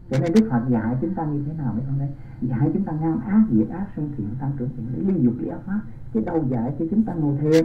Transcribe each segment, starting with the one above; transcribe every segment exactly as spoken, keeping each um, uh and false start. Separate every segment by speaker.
Speaker 1: Cho nên Đức Phật dạy chúng ta như thế nào mấy con đây? Dạy chúng ta ngăn ác, diệt ác, sân thiện, tăng trưởng thiện, để ly dục ly ác pháp, chứ đâu dạy cho chúng ta ngồi thiền.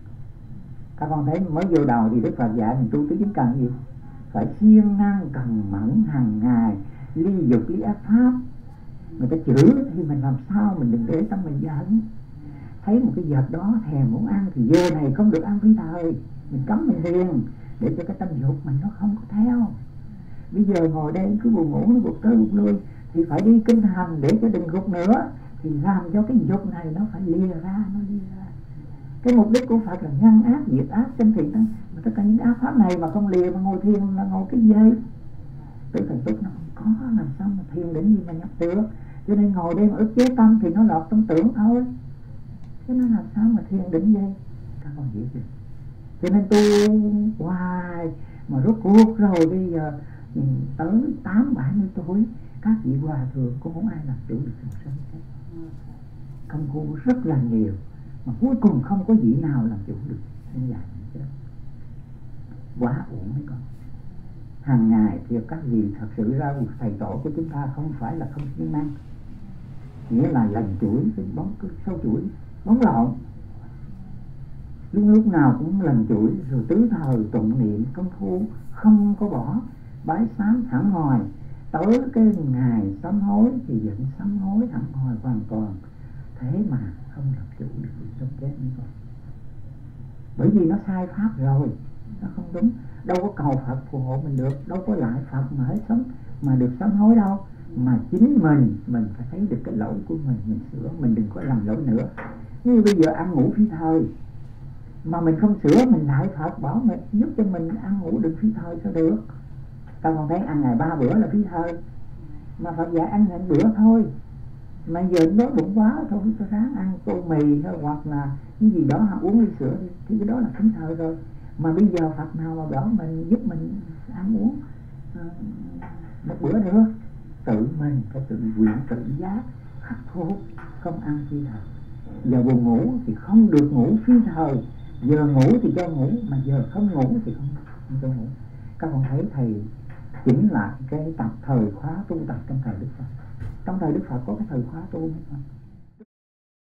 Speaker 1: Các con thấy mới vô đầu thì Đức Phật dạy mình tu tứ chính cần gì? Phải siêng năng cần mẫn hàng ngày, ly dục ly ác pháp. Người ta chửi thì mình làm sao mình đừng để tâm mình giận. Thấy một cái vật đó thèm muốn ăn thì vô này không được ăn phi thời, mình cấm mình liền, để cho cái tâm dục mình nó không có theo. Bây giờ ngồi đây cứ buồn ngủ nó gục tới gục lui thì phải đi kinh hành để cho đừng gục nữa, thì làm cho cái dục này nó phải lìa ra, nó lìa ra. Cái mục đích của Phật là ngăn ác, diệt ác, sanh thiện tăng. Mà tất cả những ác pháp này mà không lìa mà ngồi thiền là ngồi cái gì? Tự thần túc nó không có, làm sao mà thiền đến gì mà nhập được. Cho nên ngồi đây mà ức chế tâm thì nó lọt trong tưởng thôi, chứ nó làm sao mà thiền định gì. Các con hiểu chưa? Cho nên tu hoài mà rốt cuộc rồi bây giờ tới tám bảy mươi tuổi các vị hòa thượng cũng không ai làm chủ được chúng sanh hết. Công phu rất là nhiều mà cuối cùng không có vị nào làm chủ được sinh dài chết. Quá uổng mấy con. Hàng ngày thì các vị thật sự ra thầy tổ của chúng ta không phải là không siêng năng, nghĩa là lần chuỗi cái bóng cứ sâu chuỗi bóng lộn, lúc lúc nào cũng lần chuỗi, rồi tứ thời tụng niệm công phu không có bỏ, bái sám thẳng ngoài. Tới cái ngày sám hối thì vẫn sám hối thẳng ngoài hoàn toàn, thế mà không làm chủ được sự sống chết nữa con. Bởi vì nó sai pháp rồi, nó không đúng. Đâu có cầu Phật phù hộ mình được, đâu có lại Phật mà hết sống mà được sám hối đâu. Mà chính mình, mình phải thấy được cái lỗi của mình, mình sửa, mình đừng có làm lỗi nữa. Như bây giờ ăn ngủ phi thời mà mình không sửa, mình lại Phật bảo mình giúp cho mình ăn ngủ đừng phi thời sao được. Tao còn thấy ăn ngày ba bữa là phi thời, mà Phật dạy ăn ngày bữa thôi. Mà giờ đói bụng quá thôi, tôi ráng ăn tô mì thôi, hoặc là cái gì đó hoặc uống ly sữa thì, thì cái đó là phi thời rồi. Mà bây giờ Phật nào mà bảo mình giúp mình ăn uống uh, một bữa nữa, tự mình phải tự nguyện tự giác khắc phục, không ăn phi thời. Giờ buồn ngủ thì không được ngủ phi thời, giờ ngủ thì cho ngủ, mà giờ không ngủ thì không, không cho ngủ. Các con thấy thầy chỉnh lại cái tập thời khóa tu tập trong thời Đức Phật. Trong thời Đức Phật có cái thời khóa tu hay không?